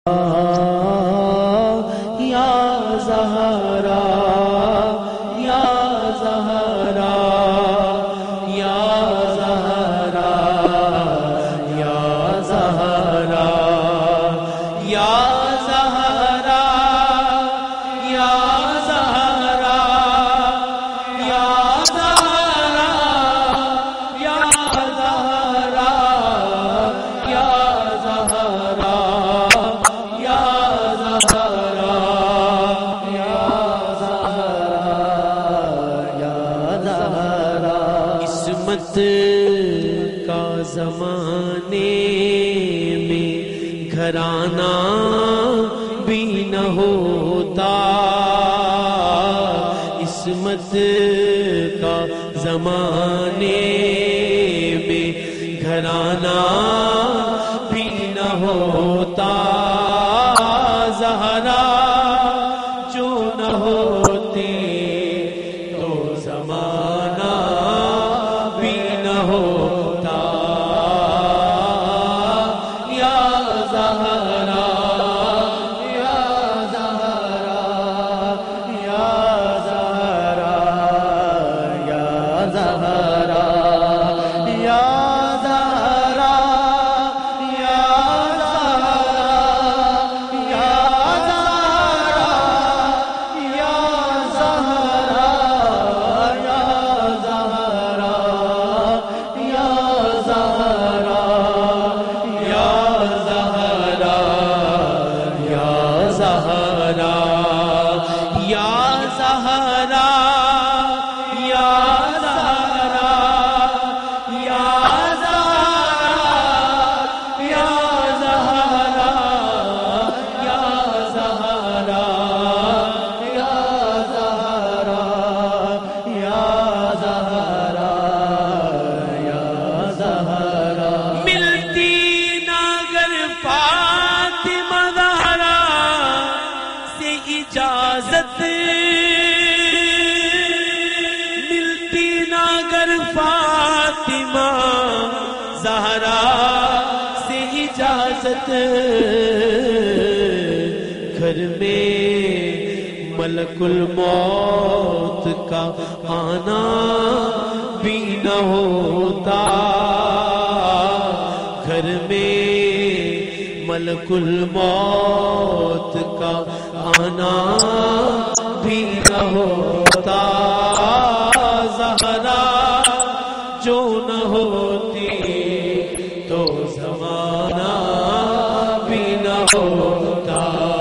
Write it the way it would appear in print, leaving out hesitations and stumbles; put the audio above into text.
یا زہرا یا زہرا یا زہرا یا زہرا یا زہرا یا زہرا یا زہرا یا زہرا یا زہرا کا زمانے میں گھرانہ بھی نہ ہوتا، عصمت کا زمانے میں گھرانہ بھی نہ ہوتا، زہرا جو نہ ہوتی تو زمانہ بھی نہ ہوتا، یا زہرا یا زہرا یا زہرا یا زہرا یا زہرا یا اجازت ملتی نہ گر فاطمہ زہرا سے اجازت، گھر میں ملک الموت کا آنا بھی نہ ہوتا، گھر میں ملک الموت کا آنا بھی نہ ہوتا، زہرا جو نہ ہوتی تو زمانہ بھی نہ ہوتا۔